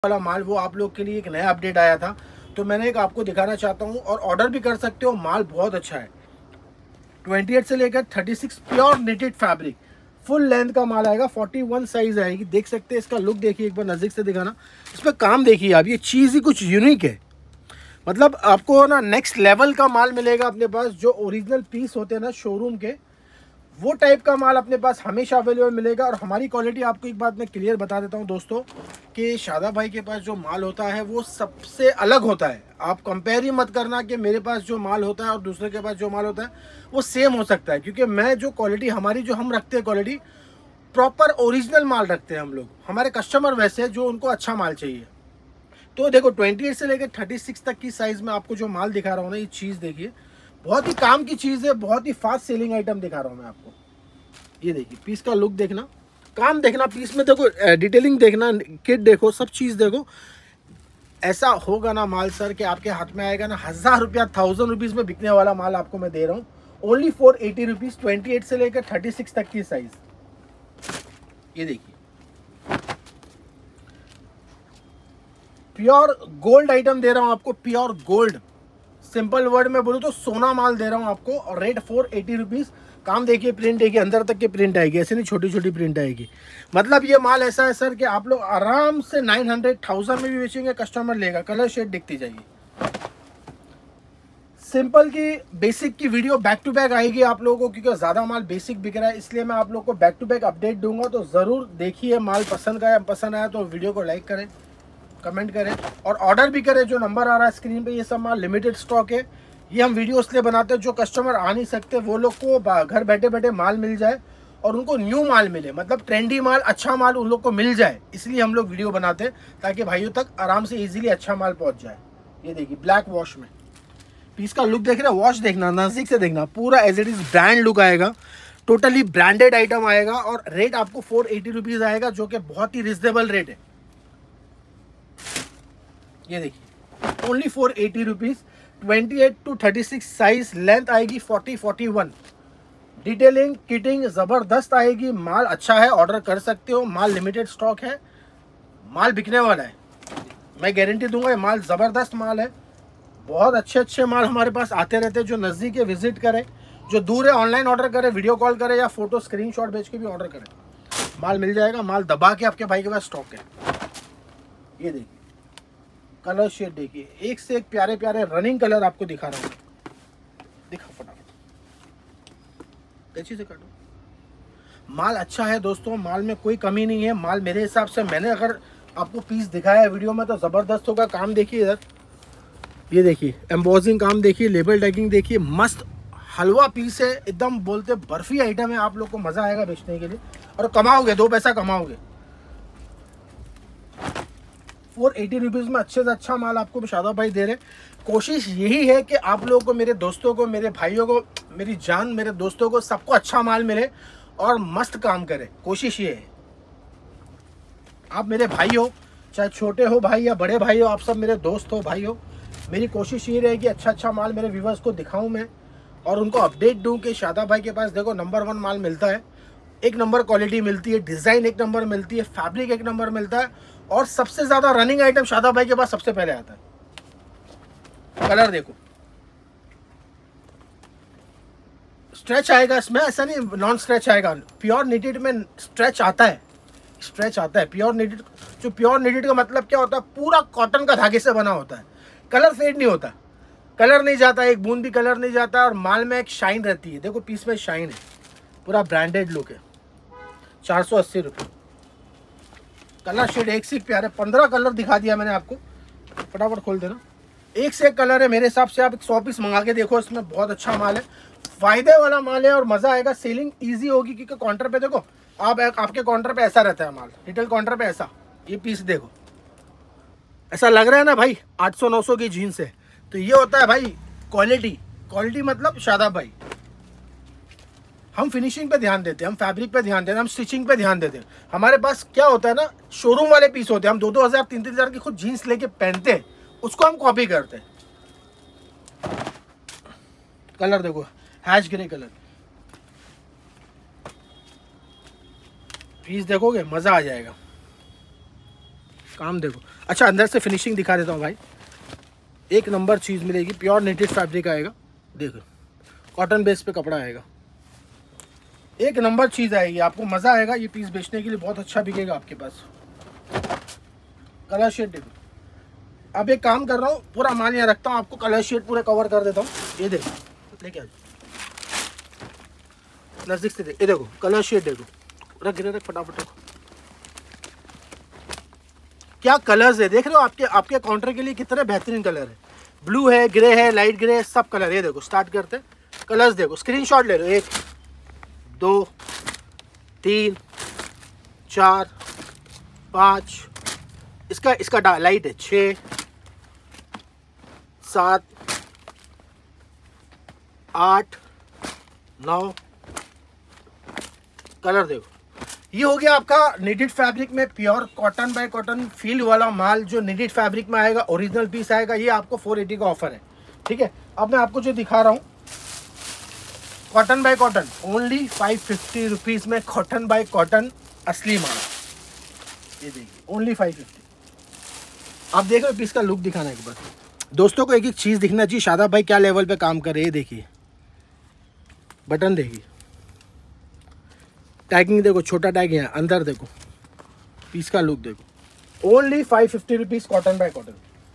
वाला माल वो आप लोग के लिए एक नया अपडेट आया था, तो मैंने एक आपको दिखाना चाहता हूँ और ऑर्डर भी कर सकते हो। माल बहुत अच्छा है। 28 से लेकर 36 pure knitted fabric, full length का माल आएगा। 41 साइज आएगी। देख सकते हैं इसका लुक, देखिए एक बार नज़दीक से दिखाना। इसमें काम देखिए आप, ये चीज़ ही कुछ यूनिक है। मतलब आपको ना नेक्स्ट लेवल का माल मिलेगा अपने पास। जो ओरिजिनल पीस होते हैं ना शोरूम के, वो टाइप का माल अपने पास हमेशा अवेलेबल मिलेगा। और हमारी क्वालिटी आपको एक बात मैं क्लियर बता देता हूं दोस्तों, कि शादाब भाई के पास जो माल होता है वो सबसे अलग होता है। आप कंपेयर ही मत करना कि मेरे पास जो माल होता है और दूसरे के पास जो माल होता है वो सेम हो सकता है, क्योंकि मैं जो क्वालिटी हमारी जो हम रखते हैं क्वालिटी, प्रॉपर ओरिजिनल माल रखते हैं हम लोग। हमारे कस्टमर वैसे जो उनको अच्छा माल चाहिए। तो देखो 28 से लेकर 36 तक की साइज़ में आपको जो माल दिखा रहा हूँ ना, ये चीज़ देखिए, बहुत ही काम की चीज़ है। बहुत ही फास्ट सेलिंग आइटम दिखा रहा हूँ मैं आपको। ये देखिए पीस का लुक देखना, काम देखना, पीस में देखो डिटेलिंग देखना, किट देखो, सब चीज़ देखो। ऐसा होगा ना माल सर कि आपके हाथ में आएगा ना 1000 रुपया, 1000 रुपीज़ में बिकने वाला माल आपको मैं दे रहा हूँ ओनली फॉर 80 रुपीज़। 28 से लेकर 36 तक की साइज़। ये देखिए प्योर गोल्ड आइटम दे रहा हूँ आपको, प्योर गोल्ड। सिंपल वर्ड में बोलूँ तो सोना माल दे रहा हूँ आपको। और रेट फॉर 80 रुपीज़। काम देखिए, प्रिंट देखिए, अंदर तक की प्रिंट आएगी, ऐसे नहीं छोटी छोटी प्रिंट आएगी। मतलब ये माल ऐसा है सर कि आप लोग आराम से 900, 1000 में भी बेचेंगे, कस्टमर लेगा। कलर शेड दिखती जाएगी। सिंपल की बेसिक की वीडियो बैक टू बैक आएगी आप लोगों को, क्योंकि ज़्यादा माल बेसिक बिक रहा है, इसलिए मैं आप लोग को बैक टू बैक अपडेट दूंगा। तो ज़रूर देखिए, माल पसंद आया तो वीडियो को लाइक करें, कमेंट करें और ऑर्डर भी करें। जो नंबर आ रहा है स्क्रीन पे, ये सब माल लिमिटेड स्टॉक है। ये हम वीडियो इसलिए बनाते हैं, जो कस्टमर आ नहीं सकते वो लोग को घर बैठे बैठे माल मिल जाए और उनको न्यू माल मिले, मतलब ट्रेंडी माल, अच्छा माल उन लोग को मिल जाए। इसलिए हम लोग वीडियो बनाते हैं, ताकि भाइयों तक आराम से इजीली अच्छा माल पहुंच जाए। ये देखिए ब्लैक वॉश में, पीस का लुक देख रहे हैं, वॉश देखना, नजदीक से देखना, पूरा as it is brand look आएगा। टोटली ब्रांडेड आइटम आएगा और रेट आपको 480 रुपीज़ आएगा, जो कि बहुत ही रिजनेबल रेट है। ये देखिए only 480 rupees. 28 to 36 size, length आएगी 40-41। डिटेलिंग किटिंग ज़बरदस्त आएगी। माल अच्छा है, ऑर्डर कर सकते हो। माल लिमिटेड स्टॉक है, माल बिकने वाला है, मैं गारंटी दूंगा। ये माल ज़बरदस्त माल है। बहुत अच्छे अच्छे माल हमारे पास आते रहते हैं। जो नज़दीक है विजिट करें, जो दूर है ऑनलाइन ऑर्डर करें, वीडियो कॉल करें या फोटो स्क्रीनशॉट भेज के भी ऑर्डर करें, माल मिल जाएगा। माल दबा के आपके भाई के पास स्टॉक है। ये देखिए कलर शेड देखिए, एक से एक प्यारे प्यारे रनिंग कलर आपको दिखा रहा हूँ। दिखा फटाफट, कैसी से काटो। माल अच्छा है दोस्तों, माल में कोई कमी नहीं है। माल मेरे हिसाब से, मैंने अगर आपको पीस दिखाया है वीडियो में तो ज़बरदस्त होगा। काम देखिए इधर, ये देखिए एम्बोजिंग काम देखिए, लेबल टैगिंग देखिए, मस्त हलवा पीस है एकदम। बोलते बर्फी आइटम है। आप लोग को मज़ा आएगा बेचने के लिए और कमाओगे, 2 पैसा कमाओगे। 480 रुपीज़ में अच्छे से अच्छा माल आपको शादाब भाई दे रहे हैं। कोशिश यही है कि आप लोगों को, मेरे दोस्तों को, मेरे भाइयों को, मेरी जान, मेरे दोस्तों को, सबको अच्छा माल मिले और मस्त काम करे। कोशिश ये है। आप मेरे भाई हो, चाहे छोटे हो भाई या बड़े भाई हो, आप सब मेरे दोस्त हो, भाई हो। मेरी कोशिश ये रहेगी अच्छा अच्छा माल मेरे व्यूवर्स को दिखाऊं मैं और उनको अपडेट दूं कि शादाब भाई के पास देखो नंबर 1 माल मिलता है, एक नंबर क्वालिटी मिलती है, डिज़ाइन एक नंबर मिलती है, फैब्रिक एक नंबर मिलता है और सबसे ज़्यादा रनिंग आइटम शादाब भाई के पास सबसे पहले आता है। कलर देखो, स्ट्रेच आएगा इसमें, ऐसा नहीं नॉन स्ट्रेच आएगा। प्योर निटेड में स्ट्रेच आता है, स्ट्रेच आता है प्योर निटेड। जो प्योर निटेड का मतलब क्या होता है, पूरा कॉटन का धागे से बना होता है। कलर फेड नहीं होता, कलर नहीं जाता, एक बूंद भी कलर नहीं जाता और माल में एक शाइन रहती है। देखो पीस में शाइन है, पूरा ब्रांडेड लुक है। 480 रुपये। कलर शेड एक से एक प्यारे, 15 कलर दिखा दिया मैंने आपको, फटाफट खोल देना। एक से एक कलर है। मेरे हिसाब से आप 100 पीस मंगा के देखो, इसमें बहुत अच्छा माल है, फायदे वाला माल है और मज़ा आएगा। सेलिंग ईजी होगी, क्योंकि काउंटर पे देखो आप, आपके काउंटर पे ऐसा रहता है माल, रिटेल काउंटर पे ऐसा। ये पीस देखो, ऐसा लग रहा है ना भाई 800-900 की जीन्स है, तो ये होता है भाई क्वालिटी। क्वालिटी मतलब शादाब भाई। हम फिनिशिंग पे ध्यान देते हैं, हम फैब्रिक पे ध्यान देते हैं, हम स्टिचिंग पे ध्यान देते हैं। हमारे पास क्या होता है ना, शोरूम वाले पीस होते हैं, हम 2-2 हज़ार 3-3 हज़ार की खुद जीन्स लेके पहनते हैं, उसको हम कॉपी करते हैं। कलर देखो, हैश ग्रे कलर, पीस देखोगे मज़ा आ जाएगा। काम देखो। अच्छा अंदर से फिनिशिंग दिखा देता हूँ भाई, एक नंबर चीज़ मिलेगी, प्योर नेटेड फैब्रिक आएगा, देखो कॉटन बेस पे कपड़ा आएगा, एक नंबर चीज़ आएगी, आपको मज़ा आएगा। ये पीस बेचने के लिए बहुत अच्छा बिकेगा आपके पास। कलर शेड देखो, अब एक काम कर रहा हूँ, पूरा माल यहाँ रखता हूँ, आपको कलर शेड पूरे कवर कर देता हूँ। ये देखो, लेके आ नज़दीक से देख, ये देखो कलर शेड देखो, रख गिरे रख फटाफट रखो। क्या कलर्स है देख रहे हो, आपके काउंटर के लिए कितने बेहतरीन कलर है। ब्लू है, ग्रे है, लाइट ग्रे है, सब कलर। ये देखो स्टार्ट करते हैं, कलर्स देखो, स्क्रीनशॉट ले लो। 1 2 3 4 5, इसका लाइट है 6 7 8 9 कलर देखो। ये हो गया आपका निटेड फैब्रिक में pure cotton by cotton feel वाला माल, जो निटेड फैब्रिक में आएगा, ओरिजिनल पीस आएगा। ये आपको 480 का ऑफर है, ठीक है। अब मैं आपको जो दिखा रहा हूँ cotton by cotton, only 550 rupees में कॉटन बाय कॉटन असली माल। ये देखिए ओनली 550। आप देख रहे हो पीस का लुक दिखाना एक बार दोस्तों को, एक एक चीज़ दिखना चाहिए। शादाब भाई क्या लेवल पे काम कर रहे हैं, देखिए बटन देखिए, टैगिंग देखो, छोटा टैग है अंदर देखो, पीस का लुक देखो। Only 550 rupees cotton by cotton.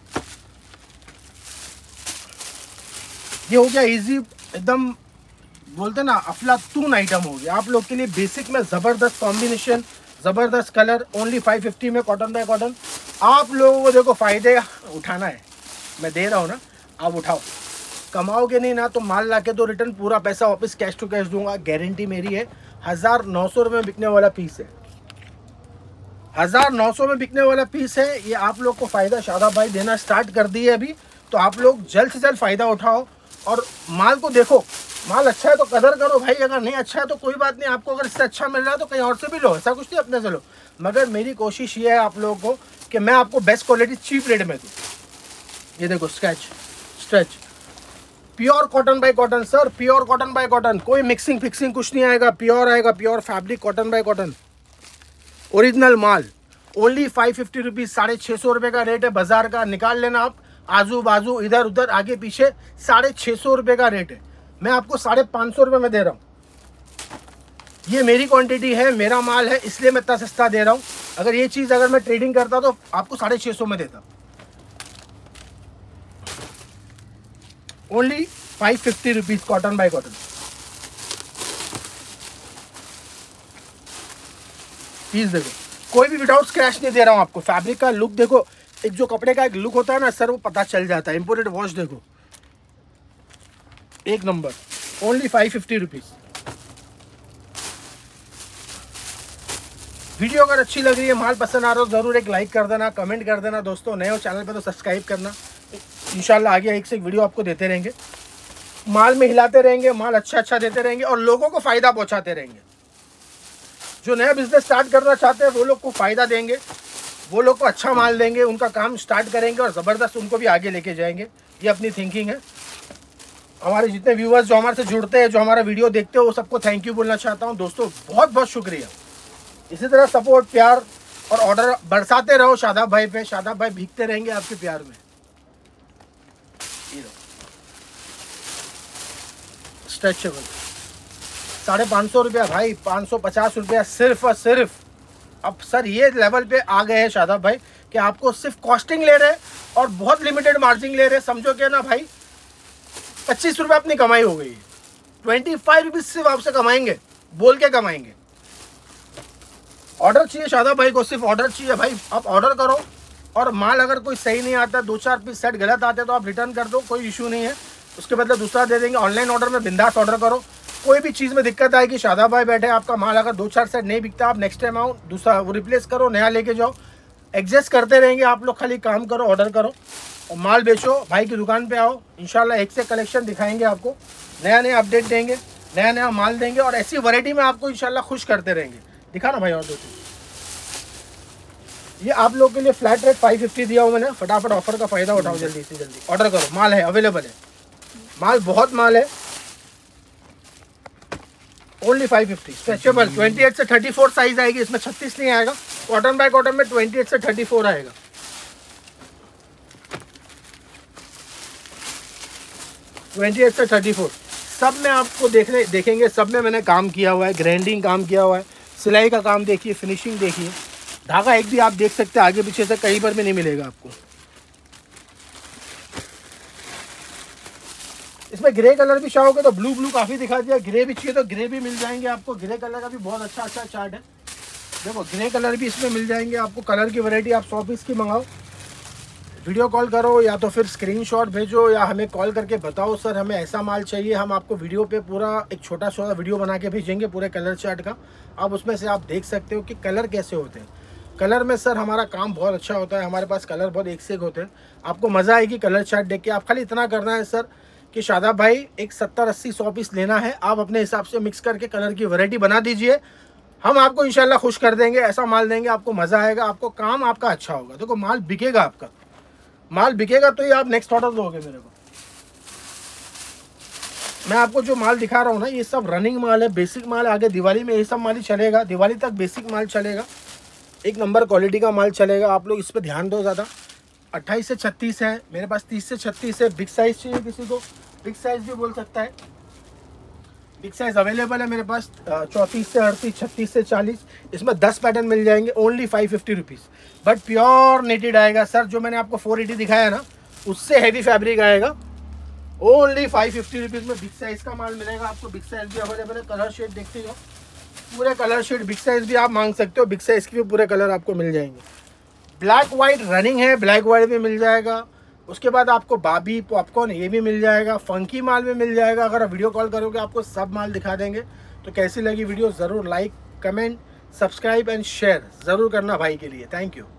ये हो गया इजी, एकदम बोलते ना अफलातून आइटम हो गया आप लोग के लिए। बेसिक में ज़बरदस्त कॉम्बिनेशन, ज़बरदस्त कलर, ओनली 550 में कॉटन बाय कॉटन। आप लोगों को देखो फ़ायदे उठाना है, मैं दे रहा हूँ ना, आप उठाओ। कमाओगे नहीं ना तो माल लाके तो रिटर्न पूरा पैसा वापस कैश टू कैश दूंगा, गारंटी मेरी है। 1900 रुपये में बिकने वाला पीस है, 1900 में बिकने वाला पीस है। ये आप लोग को फ़ायदा शादाब भाई देना स्टार्ट कर दिए अभी, तो आप लोग जल्द से जल्द फ़ायदा उठाओ और माल को देखो। माल अच्छा है तो कदर करो भाई, अगर नहीं अच्छा है तो कोई बात नहीं, आपको अगर इससे अच्छा मिल रहा है तो कहीं और से भी लो, ऐसा कुछ नहीं अपने से लो। मगर मेरी कोशिश ये है आप लोगों को कि मैं आपको बेस्ट क्वालिटी चीप रेट में दूँ। ये देखो stretch pure cotton by cotton sir, pure cotton by cotton, कोई मिक्सिंग फिक्सिंग कुछ नहीं आएगा, प्योर आएगा, pure fabric cotton by cotton, original माल। ओनली 550 रुपीज़, 650 रुपये का रेट है बाजार का। निकाल लेना आप, आजू बाजू इधर उधर आगे पीछे 650 रुपये का रेट है। मैं आपको 550 रुपये में दे रहा हूँ। ये मेरी क्वांटिटी है, मेरा माल है, इसलिए मैं इतना सस्ता दे रहा हूँ। अगर ये चीज़ अगर मैं ट्रेडिंग करता तो आपको 650 में देता। Only 550 rupees cotton by cotton. Piece देखो, कोई भी विदाउट स्क्रैच नहीं दे रहा हूँ आपको। फैब्रिक का लुक देखो, एक जो कपड़े का एक लुक होता है ना सर, वो पता चल जाता है। इंपोर्टेड वॉश देखो, एक नंबर। Only 550 rupees. वीडियो अगर अच्छी लग रही है, माल पसंद आ रहा हो, ज़रूर एक लाइक कर देना, कमेंट कर देना दोस्तों। नए हो चैनल पे तो सब्सक्राइब करना। इंशाल्लाह आगे एक से एक वीडियो आपको देते रहेंगे, माल में हिलाते रहेंगे, माल अच्छा देते रहेंगे और लोगों को फ़ायदा पहुंचाते रहेंगे। जो नया बिजनेस स्टार्ट करना चाहते हैं वो लोग को फ़ायदा देंगे, वो लोग को अच्छा माल देंगे, उनका काम स्टार्ट करेंगे और ज़बरदस्त उनको भी आगे लेके जाएंगे। ये अपनी थिंकिंग है। हमारे जितने व्यूअर्स जो हमारे से जुड़ते हैं, जो हमारा वीडियो देखते हो, वो सबको थैंक यू बोलना चाहता हूँ दोस्तों, बहुत बहुत शुक्रिया। इसी तरह सपोर्ट, प्यार और ऑर्डर बरसाते रहो शादाब भाई पे। शादाब भाई भीगते रहेंगे आपके प्यार में। स्ट्रेचेबल 550 रुपया भाई, 550 रुपया सिर्फ और सिर्फ। अब सर ये लेवल पे आ गए हैं शादाब भाई कि आपको सिर्फ कॉस्टिंग ले रहे और बहुत लिमिटेड मार्जिन ले रहे। समझो क्या ना भाई, 25 रुपये अपनी कमाई हो गई, 25 रुपीज़ सिर्फ आपसे कमाएंगे, बोल के कमाएंगे। ऑर्डर चाहिए शादाब भाई को, सिर्फ ऑर्डर चाहिए भाई। आप ऑर्डर करो और माल अगर कोई सही नहीं आता, 2-4 पीस सेट गलत आते तो आप रिटर्न कर दो, कोई इशू नहीं है, उसके बदले दूसरा दे देंगे। ऑनलाइन ऑर्डर में बिंदास ऑर्डर करो। कोई भी चीज़ में दिक्कत आएगी, शादाब भाई बैठे, आपका माल अगर 2-4 सेट नहीं बिकता, आप नेक्स्ट टाइम आओ, दूसरा वो रिप्लेस करो, नया लेके जाओ, एडजस्ट करते रहेंगे। आप लोग खाली काम करो, ऑर्डर करो और माल बेचो। भाई की दुकान पे आओ, इंशाल्लाह एक से कलेक्शन दिखाएंगे आपको, नया नया अपडेट देंगे, नया नया माल देंगे और ऐसी वैरायटी में आपको इंशाल्लाह खुश करते रहेंगे। दिखा ना भाई और दो चीज़। ये आप लोग के लिए फ्लैट रेट 550 दिया हूँ मैंने। फटाफट ऑफर का फ़ायदा उठाओ, जल्दी से जल्दी ऑर्डर करो। माल है, अवेलेबल है, माल बहुत माल है। ओनली 550। स्ट्रेचेबल 28 से 34 साइज आएगी, इसमें 36 नहीं आएगा। कॉटन बाय कॉटन में 28 से 34 आएगा। से 34 सब में आपको देखेंगे, सब में मैंने काम किया हुआ है, ग्राइंडिंग काम किया हुआ है, सिलाई का काम देखिए, फिनिशिंग देखिए, धागा एक भी आप देख सकते हैं आगे पीछे से कहीं पर भी नहीं मिलेगा आपको। इसमें ग्रे कलर भी चाहोगे तो ब्लू काफ़ी दिखा दिया, ग्रे भी चाहिए तो ग्रे भी मिल जाएंगे आपको। ग्रे कलर का भी बहुत अच्छा चार्ट है, देखो ग्रे कलर भी इसमें मिल जाएंगे आपको। कलर की वैरायटी आप 100 पीस की मंगाओ, वीडियो कॉल करो या तो फिर स्क्रीनशॉट भेजो या हमें कॉल करके बताओ सर हमें ऐसा माल चाहिए, हम आपको वीडियो पे पूरा एक छोटा सा वीडियो बना के भेजेंगे पूरे कलर चार्ट का। आप उसमें से आप देख सकते हो कि कलर कैसे होते हैं। कलर में सर हमारा काम बहुत अच्छा होता है, हमारे पास कलर बहुत एक से एक होते हैं, आपको मज़ा आएगी कलर चार्ट देख के। आप खाली इतना करना है सर कि शादाब भाई एक 70, 80, 100 पीस लेना है, आप अपने हिसाब से मिक्स करके कलर की वैरायटी बना दीजिए, हम आपको इंशाल्लाह खुश कर देंगे, ऐसा माल देंगे आपको, मज़ा आएगा, आपको काम आपका अच्छा होगा। देखो माल बिकेगा, आपका माल बिकेगा तो ही आप नेक्स्ट ऑर्डर दोगे मेरे को। मैं आपको जो माल दिखा रहा हूँ ना, ये सब रनिंग माल है, बेसिक माल है। आगे दिवाली में ये सब माल ही चलेगा, दिवाली तक बेसिक माल चलेगा, एक नंबर क्वालिटी का माल चलेगा। आप लोग इस पर ध्यान दो ज़्यादा। 28 से 36 है मेरे पास, 30 से 36 है। बिग साइज़ चाहिए किसी को, बिग साइज़ भी बोल सकता है, बिग साइज़ अवेलेबल है मेरे पास। 34 से 38, 36 से 40, इसमें 10 पैटर्न मिल जाएंगे, only 550 rupees. But pure knitted आएगा सर, जो मैंने आपको 480 दिखाया ना उससे हैवी फैब्रिक आएगा, ओनली 550 रुपीज़ में बिग साइज़ का माल मिलेगा आपको। बिग साइज़ भी अवेलेबल है, कलर शेड देखते हो, पूरे कलर शेड। बिग साइज़ भी आप मांग सकते हो, बिग साइज़ के भी पूरे कलर आपको मिल जाएंगे। ब्लैक वाइट रनिंग है, ब्लैक वाइट भी मिल जाएगा। उसके बाद आपको बाबी पॉपकॉर्न ये भी मिल जाएगा, फंकी माल भी मिल जाएगा। अगर आप वीडियो कॉल करोगे आपको सब माल दिखा देंगे। तो कैसी लगी वीडियो ज़रूर like, comment, subscribe and share ज़रूर करना भाई के लिए। Thank you.